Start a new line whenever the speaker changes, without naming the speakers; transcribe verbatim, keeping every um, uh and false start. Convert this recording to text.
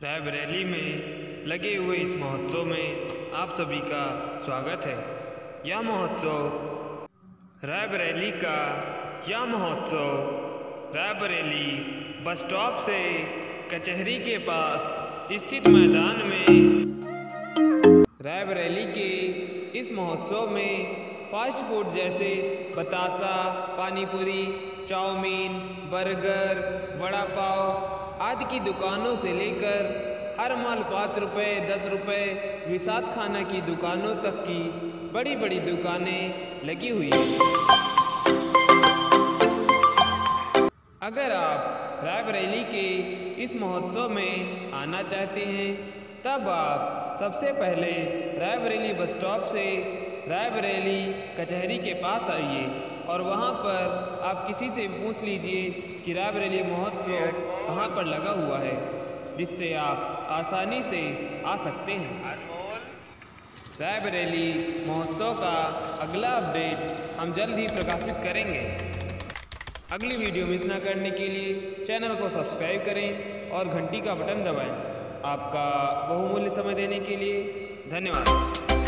रायबरेली में लगे हुए इस महोत्सव में आप सभी का स्वागत है। यह महोत्सव रायबरेली का यह महोत्सव रायबरेली बस स्टॉप से कचहरी के पास स्थित मैदान में रायबरेली के इस महोत्सव में फास्ट फूड जैसे बतासा, पानीपुरी, चाउमीन, बर्गर, वड़ा पाव आदि की दुकानों से लेकर हर माल पाँच रुपये, दस रुपये विसात खाना की दुकानों तक की बड़ी बड़ी दुकानें लगी हुई हैं। अगर आप रायबरेली के इस महोत्सव में आना चाहते हैं तब आप सबसे पहले रायबरेली बस स्टॉप से रायबरेली कचहरी के पास आइए और वहाँ पर आप किसी से पूछ लीजिए कि रायबरेली महोत्सव कहाँ पर लगा हुआ है, जिससे आप आसानी से आ सकते हैं। रायबरेली महोत्सव का अगला अपडेट हम जल्द ही प्रकाशित करेंगे। अगली वीडियो मिस ना करने के लिए चैनल को सब्सक्राइब करें और घंटी का बटन दबाएं। आपका बहुमूल्य समय देने के लिए धन्यवाद।